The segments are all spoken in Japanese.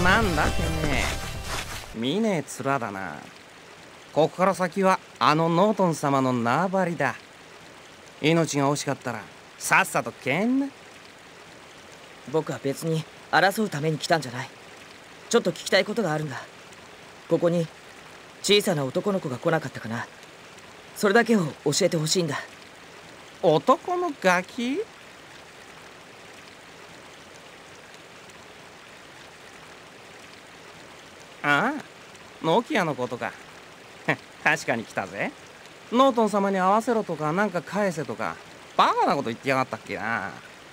なんだてめえ、見ねえ面だな。ここから先はあのノートン様の縄張りだ。命が惜しかったらさっさと帰んな。 僕は別に争うために来たんじゃない。ちょっと聞きたいことがあるんだ。ここに小さな男の子が来なかったかな。それだけを教えてほしいんだ。 男のガキ？ああ、ノキアのことか。確かに来たぜ。ノートン様に合わせろとかなんか返せとかバカなこと言ってやがったっけな。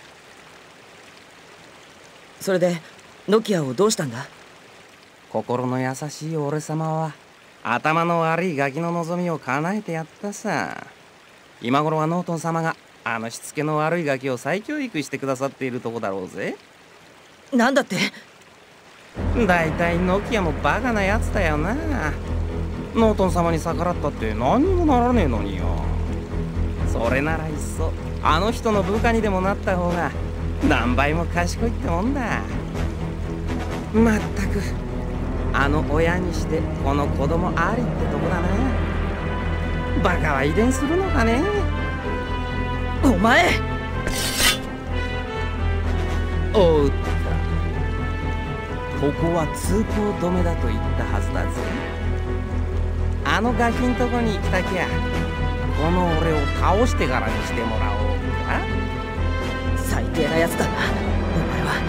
それでノキアをどうしたんだ？ 心の優しい俺様は頭の悪いガキの望みを叶えてやったさ。今頃はノートン様があのしつけの悪いガキを再教育してくださっているとこだろうぜ。 なんだって？ だいたいノキアもバカなやつだよな。ノートン様に逆らったって何にもならねえのによ。それならいっそあの人の部下にでもなった方が何倍も賢いってもんだ。まったくあの親にしてこの子供ありってとこだな。バカは遺伝するのかね。 お前！ おうった。ここは通行止めだと言ったはずだぜ。あのガキんとこに行きたきゃこの俺を倒してからにしてもらおうか。 最低なやつだな、お前は。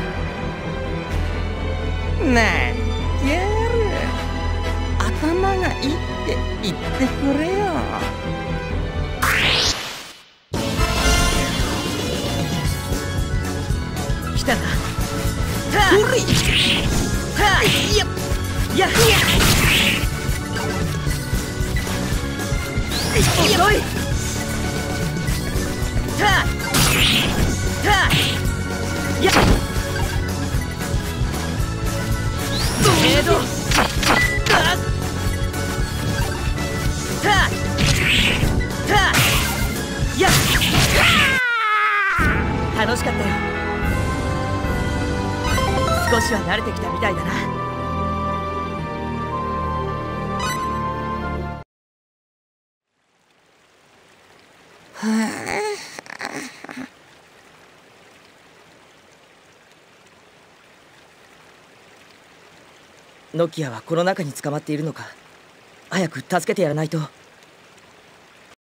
なにやる。頭がいいって言ってくれよ。 来たな。うりいやや遅い。や楽しかったよ。少しは慣れてきたみたいだな。ノキアはこの中に捕まっているのか。早く助けてやらないと。